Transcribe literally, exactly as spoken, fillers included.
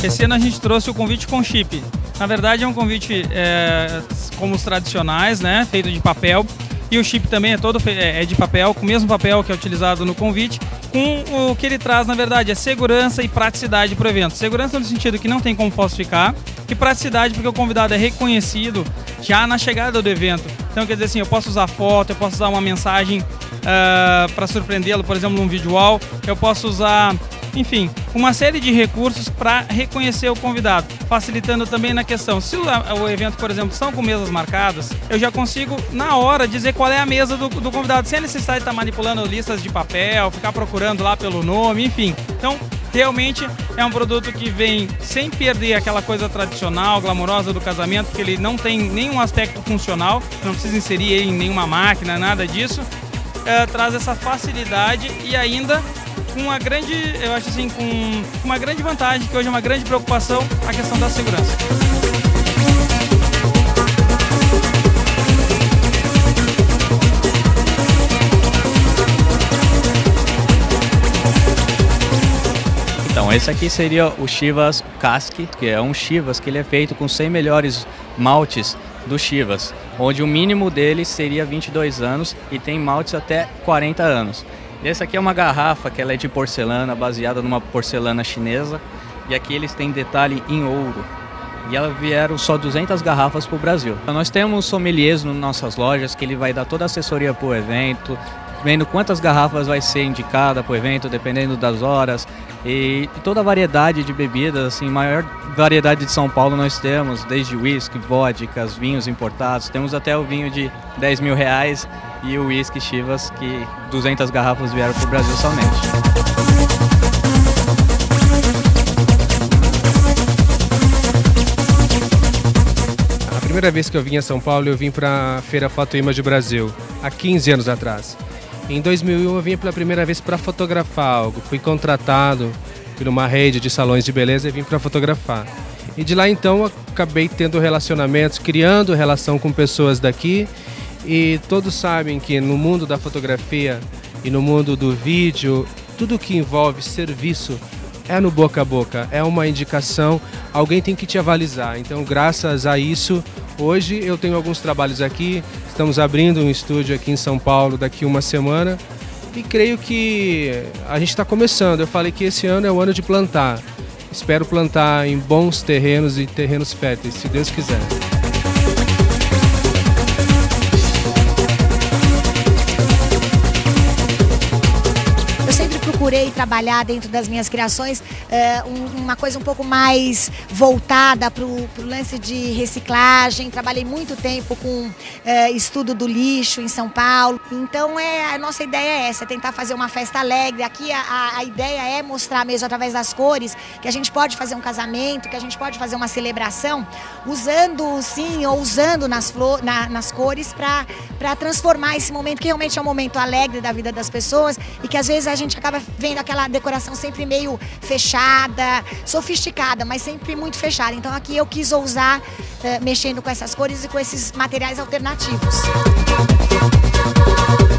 Esse ano a gente trouxe o convite com chip. Na verdade é um convite é, como os tradicionais, né, feito de papel. E o chip também é todo é de papel, com o mesmo papel que é utilizado no convite, com o que ele traz, na verdade, é segurança e praticidade para o evento. Segurança no sentido que não tem como falsificar, e praticidade porque o convidado é reconhecido já na chegada do evento. Então, quer dizer assim, eu posso usar foto, eu posso usar uma mensagem uh, para surpreendê-lo, por exemplo, num video wall, eu posso usar, enfim, uma série de recursos para reconhecer o convidado, facilitando também na questão, se o, o evento, por exemplo, estão com mesas marcadas, eu já consigo, na hora, dizer qual é a mesa do, do convidado, sem a necessidade de estar manipulando listas de papel, ficar procurando lá pelo nome, enfim. Então, realmente é um produto que vem sem perder aquela coisa tradicional, glamourosa do casamento, porque ele não tem nenhum aspecto funcional, não precisa inserir ele em nenhuma máquina, nada disso. É, traz essa facilidade e ainda com uma grande, eu acho assim, com uma grande vantagem, que hoje é uma grande preocupação, a questão da segurança. Então, esse aqui seria o Chivas Cask, que é um Chivas que ele é feito com cem melhores maltes do Chivas, onde o mínimo dele seria vinte e dois anos e tem maltes até quarenta anos. Essa aqui é uma garrafa que ela é de porcelana, baseada numa porcelana chinesa, e aqui eles têm detalhe em ouro. E elas vieram só duzentas garrafas para o Brasil. Então, nós temos sommeliers nas nossas lojas que ele vai dar toda a assessoria para o evento, vendo quantas garrafas vai ser indicada para o evento, dependendo das horas, e toda a variedade de bebidas, assim, maior variedade de São Paulo nós temos, desde whisky, vodkas, vinhos importados, temos até o vinho de dez mil reais e o whisky Chivas, que duzentas garrafas vieram para o Brasil somente. A primeira vez que eu vim a São Paulo, eu vim para a Feira Foto Image Brasil, há quinze anos atrás. Em dois mil e um eu vim pela primeira vez para fotografar algo, fui contratado por uma rede de salões de beleza e vim para fotografar. E de lá então eu acabei tendo relacionamentos, criando relação com pessoas daqui, e todos sabem que no mundo da fotografia e no mundo do vídeo, tudo que envolve serviço é no boca a boca, é uma indicação, alguém tem que te avalizar. Então, graças a isso, hoje eu tenho alguns trabalhos aqui, estamos abrindo um estúdio aqui em São Paulo daqui uma semana e creio que a gente está começando. Eu falei que esse ano é o ano de plantar. Espero plantar em bons terrenos e terrenos férteis, se Deus quiser. Procurei trabalhar dentro das minhas criações uh, um, uma coisa um pouco mais voltada para o lance de reciclagem. Trabalhei muito tempo com uh, estudo do lixo em São Paulo. Então é, a nossa ideia é essa, é tentar fazer uma festa alegre. Aqui a, a ideia é mostrar mesmo através das cores que a gente pode fazer um casamento, que a gente pode fazer uma celebração usando sim ou usando nas, flor, na, nas cores para transformar esse momento, que realmente é um momento alegre da vida das pessoas e que às vezes a gente acaba vendo aquela decoração sempre meio fechada, sofisticada, mas sempre muito fechada. Então aqui eu quis ousar uh, mexendo com essas cores e com esses materiais alternativos.